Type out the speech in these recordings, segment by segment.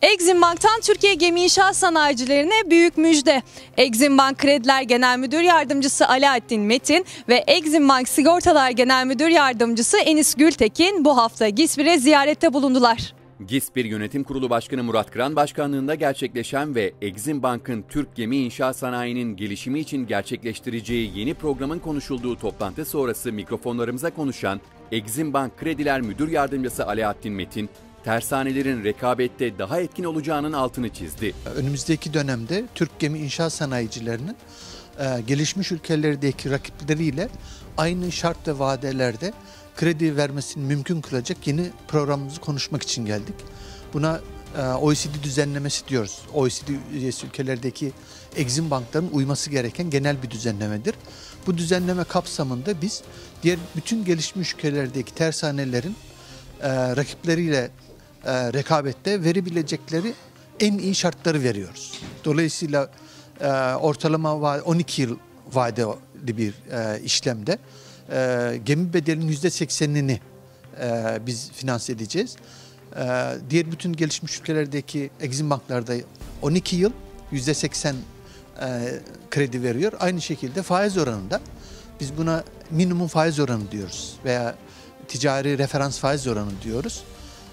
Exim Bank'tan Türkiye Gemi İnşaat Sanayicilerine büyük müjde. Exim Bank Krediler Genel Müdür Yardımcısı Alaaddin Metin ve Exim Bank Sigortalar Genel Müdür Yardımcısı Enis Gültekin bu hafta GİSPİR'e ziyarette bulundular. GİSPİR Yönetim Kurulu Başkanı Murat Kıran başkanlığında gerçekleşen ve Exim Bank'ın Türk Gemi İnşaat Sanayi'nin gelişimi için gerçekleştireceği yeni programın konuşulduğu toplantı sonrası mikrofonlarımıza konuşan Exim Bank Krediler Müdür Yardımcısı Alaaddin Metin, tersanelerin rekabette daha etkin olacağının altını çizdi. Önümüzdeki dönemde Türk Gemi İnşaat Sanayicilerinin gelişmiş ülkelerdeki rakipleriyle aynı şart ve vadelerde kredi vermesini mümkün kılacak yeni programımızı konuşmak için geldik. Buna OECD düzenlemesi diyoruz. OECD üyesi ülkelerdeki Exim Bank'ların uyması gereken genel bir düzenlemedir. Bu düzenleme kapsamında biz diğer bütün gelişmiş ülkelerdeki tersanelerin rakipleriyle rekabette verebilecekleri en iyi şartları veriyoruz. Dolayısıyla ortalama 12 yıl vadeli bir işlemde gemi bedelinin %80'ini biz finanse edeceğiz. Diğer bütün gelişmiş ülkelerdeki Exim Banklarda 12 yıl %80 kredi veriyor. Aynı şekilde faiz oranında biz buna minimum faiz oranı diyoruz veya ticari referans faiz oranı diyoruz.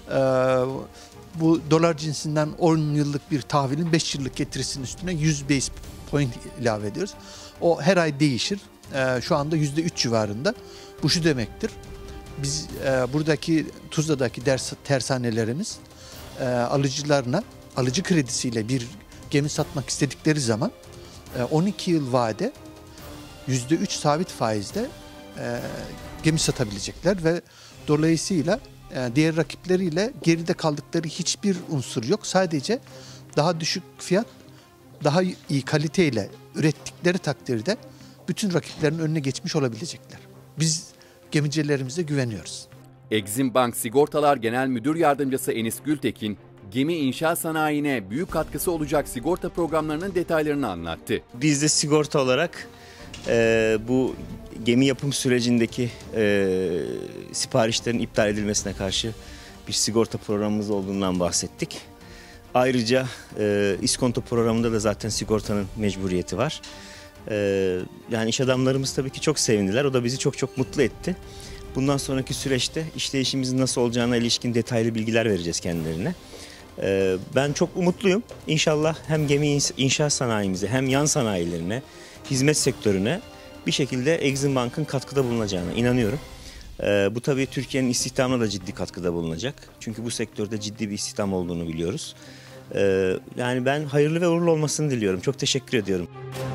Bu dolar cinsinden 10 yıllık bir tahvilin 5 yıllık getirisinin üstüne 100 base point ilave ediyoruz. O her ay değişir. Şu anda %3 civarında. Bu şu demektir. Biz buradaki Tuzla'daki tersanelerimiz alıcılarına alıcı kredisiyle bir gemi satmak istedikleri zaman 12 yıl vade %3 sabit faizde gemi satabilecekler ve dolayısıyla diğer rakipleriyle geride kaldıkları hiçbir unsur yok. Sadece daha düşük fiyat, daha iyi kaliteyle ürettikleri takdirde bütün rakiplerin önüne geçmiş olabilecekler. Biz gemicilerimize güveniyoruz. Exim Bank Sigortalar Genel Müdür Yardımcısı Enis Gültekin, gemi inşaat sanayine büyük katkısı olacak sigorta programlarının detaylarını anlattı. Biz de sigorta olarak bu gemi yapım sürecindeki siparişlerin iptal edilmesine karşı bir sigorta programımız olduğundan bahsettik. Ayrıca iskonto programında da zaten sigortanın mecburiyeti var. Yani iş adamlarımız tabii ki çok sevindiler. O da bizi çok mutlu etti. Bundan sonraki süreçte işleyişimizin nasıl olacağına ilişkin detaylı bilgiler vereceğiz kendilerine. Ben çok umutluyum. İnşallah hem gemi inşaat sanayimize hem yan sanayilerine, hizmet sektörüne bir şekilde Exim Bank'ın katkıda bulunacağına inanıyorum. Bu tabii Türkiye'nin istihdamına da ciddi katkıda bulunacak. Çünkü bu sektörde ciddi bir istihdam olduğunu biliyoruz. Yani ben hayırlı ve uğurlu olmasını diliyorum. Çok teşekkür ediyorum.